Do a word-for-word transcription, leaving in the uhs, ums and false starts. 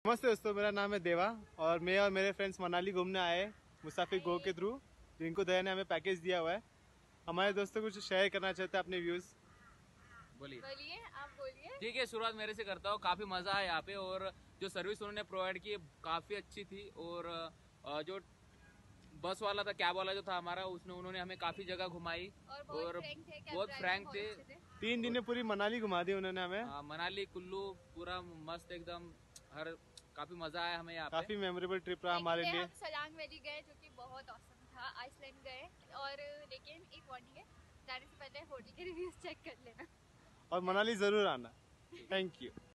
नमस्ते दोस्तों, मेरा नाम है देवा और मैं और मेरे फ्रेंड्स मनाली घूमने आए मुसाफिर गो के थ्रू, जिनको दया ने हमें पैकेज दिया हुआ है। हमारे दोस्तों कुछ शेयर करना चाहते हैं अपने व्यूज। बोलिए बोलिए, आप बोलिए। ठीक है, शुरुआत मेरे से करता हूँ। काफी मजा आया यहाँ पे और जो सर्विस उन्होंने प्रोवाइड की काफी अच्छी थी। और अ, जो बस वाला था, कैब वाला जो था हमारा, उसने उन्होंने हमें काफी जगह घुमाई और बहुत और फ्रैंक थे, कैब बहुत ड्राइवर फ्रैंक बहुत थे। अच्छे थे। तीन दिन में पूरी मनाली घुमा दी उन्होंने हमें। अ, मनाली कुल्लू पूरा मस्त एकदम। हर काफी मजा आया हमें यहाँ पे। काफी मेमोरेबल ट्रिप रहा हमारे लिए। हम सलांग वैली गए जो कि बहुत औसम था। आइसलैंड गए और लेकिन एक वार्निंग है, जाने से पहले होटल के रिव्यूज चेक कर लेना और मनाली जरूर आना। Thank you.